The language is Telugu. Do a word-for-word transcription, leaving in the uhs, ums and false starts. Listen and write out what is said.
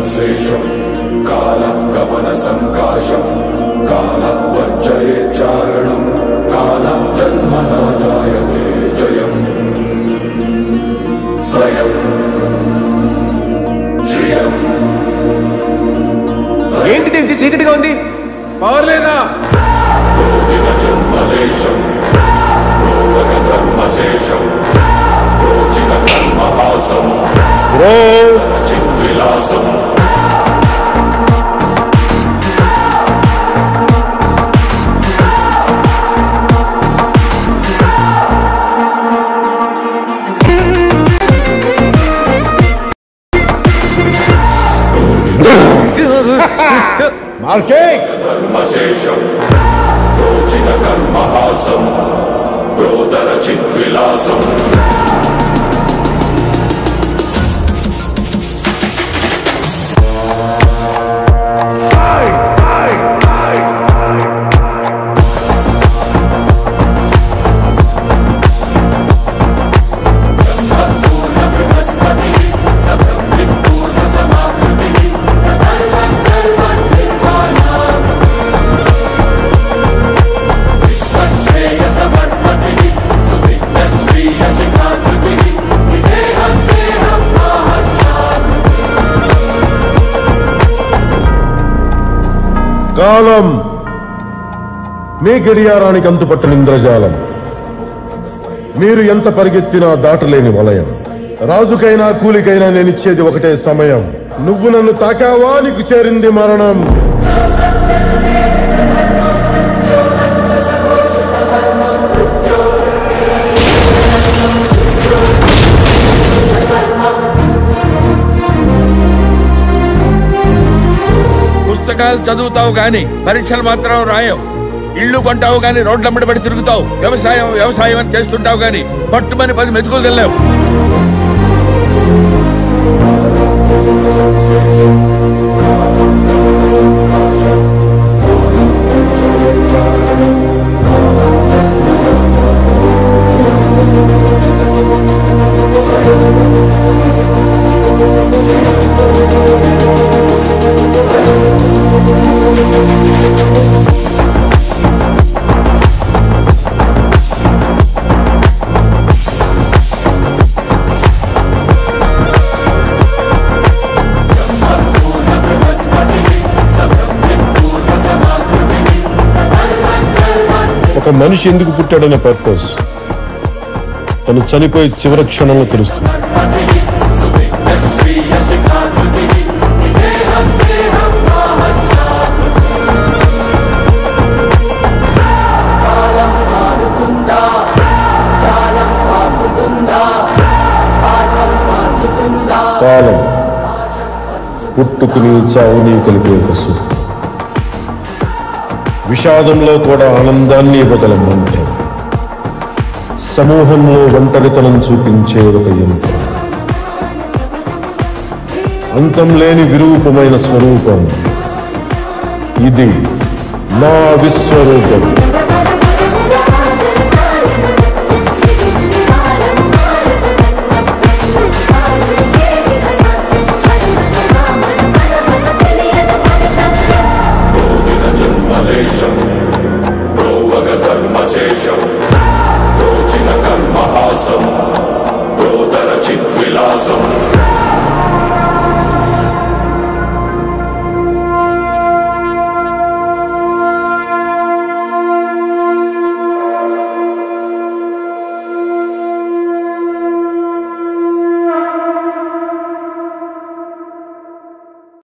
संश्लेषं कालः गमन संकाशं कालः वर्जयेच्चारणं कालः जन्म न जायते जयम् स्वयं श्रियम् ఏంటిది ఇంత చీకటిగా ఉంది పవర్ లేదా रोदिन जन्मलेशं रोदक धर्मशेषं रोचिन कर्महासं ब्रो चिद्विलासं మార్కింగ్ धर्मशेषं रोचिन कर्महासं रोदर चिद्विलासं కాలం మీ గడియారానికి అంతుపట్టని ఇంద్రజాలం మీరు ఎంత పరిగెత్తినా దాటలేని వలయం రాజుకైనా కూలికైనా నేనిచ్చేది ఒకటే సమయం నువ్వు నన్ను తాకావా నీకు చేరింది మరణం పుస్తకాలు చదువుతావు గాని పరీక్షలు మాత్రం రాయవు ఇల్లు కొంటావు గాని రోడ్లమ్మడి పడి తిరుగుతావు వ్యవసాయం వ్యవసాయం అని చేస్తుంటావు గాని పట్టుమని పది మెతుకులు తెల్లావు ఒక మనిషి ఎందుకు పుట్టాడనే పర్పస్ తను చనిపోయి చివరి క్షణంలో తెలుస్తుంది కాలం పుట్టుకుని చావుని కలిపే ఒక సూత్రం విషాదంలో కూడా ఆనందాన్ని ఇవ్వగల మంత్రం సమూహంలో ఒంటరితనం చూపించే ఒక యంత్రం అంతం లేని విరూపమైన స్వరూపం ఇది నా విశ్వరూపం